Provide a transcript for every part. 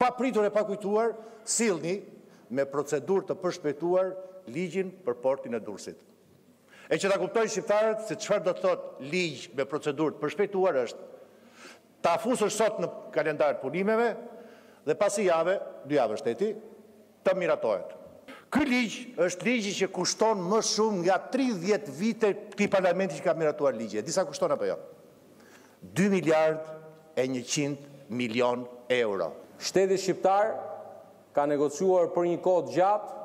Pa pritur e pa kujtuar, sillni me procedurë të përshpejtuar ligjin për portin e Durrësit. E që ta kuptojnë shqiptarët se çfarë do të thotë ligj me procedurë të përshpejtuar është ta fusësh sot në kalendar punimeve dhe pasi 2 javë shteti, të miratohet. Ky ligj është ligji që kushton më shumë nga 30 vite këtij parlamenti që ka miratuar ligje. Disa kushton apo jo? 2 miliardë e 100 milion euro. Shteti shqiptar ka negociuar për një kohë gjatë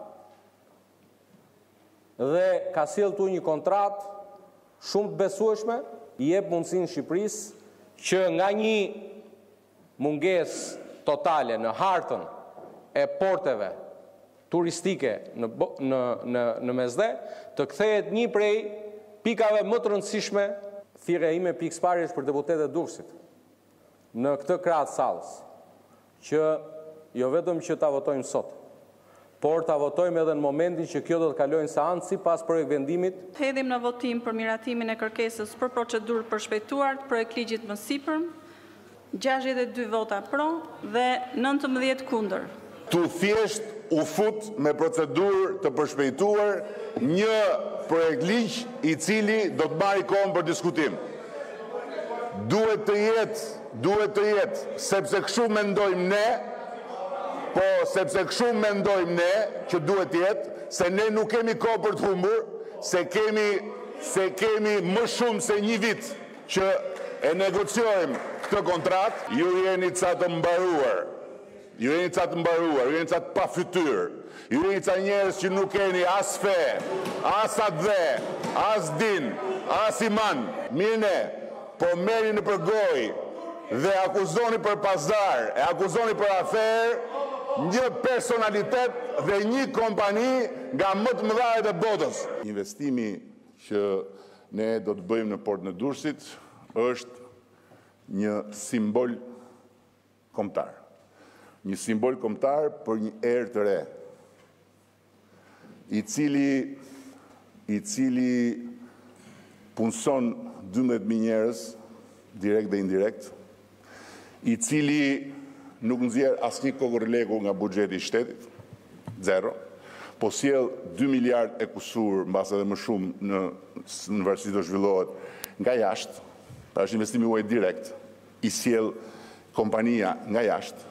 dhe ka sjellë tu një kontratë shumë të besueshme, i jep mundësinë Shqipërisë që nga një mungesë totale në hartën e porteve turistike në Mesdhe, të kthehet një prej pikave më të rëndësishme. Thirrja ime pikësparje për deputetët e Durrësit në këtë krah të sallës, që jo vetëm që ta votojmë sot, por ta votojmë edhe në momentin që kjo do të kalojë në seancë sipas projektvendimit. Hedhim në votim për miratimin e kërkesës për procedurë përshpejtuar të projektligjit më sipër, 62 vota pro dhe 19 kundër. Tu thjesht u fut me procedurë të përshpejtuar një projektligj i cili do të marrë kohë për diskutim. Duhet të jetë, sepse kështu mendojmë ne, po sepse kështu mendojmë ne që duhet të jetë, se ne nuk kemi kohë për të humbur, se kemi më shumë se një vit që e negociojmë këtë kontratë. Ju jeni ca të mbaruar, ju jeni ca të pa fytyrë, ju jeni ca njerëz që nuk keni as fe, as atdhe, as din, as iman. Mine, po merrni në përgojë dhe akuzoni për pazar, e akuzoni për aferë një personalitet dhe një kompani nga më të mëdhajet e botës. Investimi që ne do të bëjmë në portin e Durrësit është një simbol kombëtar. Një simbol kombëtar për një erë të re, i cili punson 12.000 njerëz, direkt dhe indirekt, i cili nuk nxjerr asnjë kokërlegu nga buxheti i shtetit, zero, po sjell 2 miliardë e kusur, mbas edhe më shumë në varësi do zhvillohet nga jashtë, pra është investimi huaj direkt, i sjell kompania nga jashtë,